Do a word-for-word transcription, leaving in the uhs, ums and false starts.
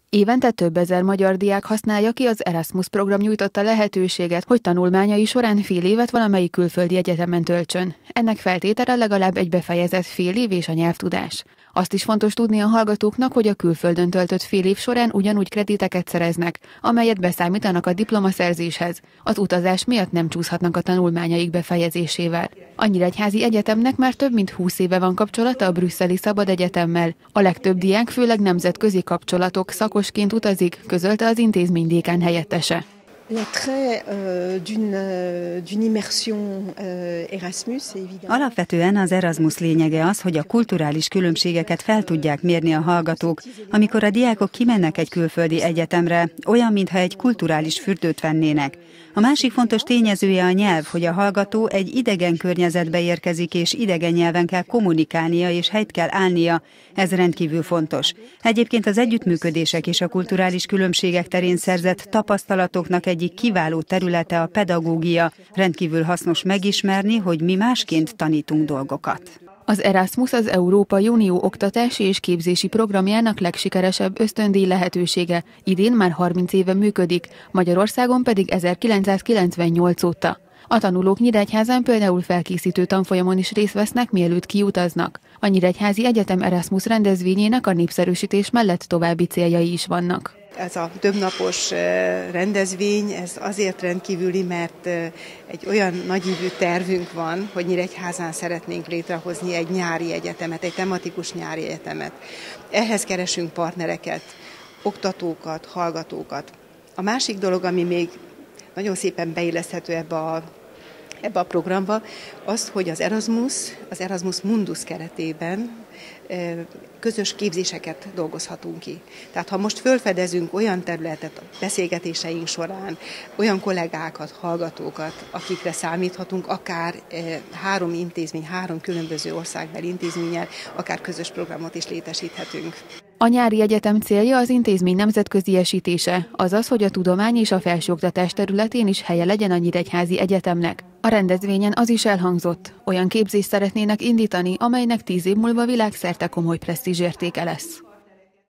Évente több ezer magyar diák használja ki az Erasmus program nyújtotta lehetőséget, hogy tanulmányai során fél évet valamelyik külföldi egyetemen töltsön. Ennek feltétele legalább egy befejezett fél év és a nyelvtudás. Azt is fontos tudni a hallgatóknak, hogy a külföldön töltött fél év során ugyanúgy krediteket szereznek, amelyet beszámítanak a diplomaszerzéshez. Az utazás miatt nem csúszhatnak a tanulmányaik befejezésével. A Nyíregyházi Egyetemnek már több mint húsz éve van kapcsolata a brüsszeli Szabad Egyetemmel. A legtöbb diák főleg nemzetközi kapcsolatok szakosként utazik, közölte az intézmény dékán helyettese. Alapvetően az Erasmus lényege az, hogy a kulturális különbségeket fel tudják mérni a hallgatók, amikor a diákok kimennek egy külföldi egyetemre, olyan, mintha egy kulturális fürdőt vennének. A másik fontos tényezője a nyelv, hogy a hallgató egy idegen környezetbe érkezik, és idegen nyelven kell kommunikálnia, és helyt kell állnia. Ez rendkívül fontos. Egyébként az együttműködések és a kulturális különbségek terén szerzett tapasztalatoknak egyik kiváló területe a pedagógia. Rendkívül hasznos megismerni, hogy mi másként tanítunk dolgokat. Az Erasmus az Európai Unió oktatási és képzési programjának legsikeresebb ösztöndíj lehetősége. Idén már harminc éve működik, Magyarországon pedig ezerkilencszázkilencvennyolc óta. A tanulók Nyíregyházán például felkészítő tanfolyamon is részt vesznek, mielőtt kiutaznak. A Nyíregyházi Egyetem Erasmus rendezvényének a népszerűsítés mellett további céljai is vannak. Ez a többnapos rendezvény, ez azért rendkívüli, mert egy olyan nagyívű tervünk van, hogy Nyíregyházán szeretnénk létrehozni egy nyári egyetemet, egy tematikus nyári egyetemet. Ehhez keresünk partnereket, oktatókat, hallgatókat. A másik dolog, ami még nagyon szépen beilleszthető ebbe a ebbe a programba, az, hogy az Erasmus, az Erasmus Mundus keretében közös képzéseket dolgozhatunk ki. Tehát ha most felfedezünk olyan területet a beszélgetéseink során, olyan kollégákat, hallgatókat, akikre számíthatunk, akár három intézmény, három különböző országbeli intézménnyel, akár közös programot is létesíthetünk. A nyári egyetem célja az intézmény nemzetköziesítése, azaz, hogy a tudomány és a felsőoktatás területén is helye legyen a Nyíregyházi Egyetemnek. A rendezvényen az is elhangzott, olyan képzést szeretnének indítani, amelynek tíz év múlva világszerte komoly presztízsértéke lesz.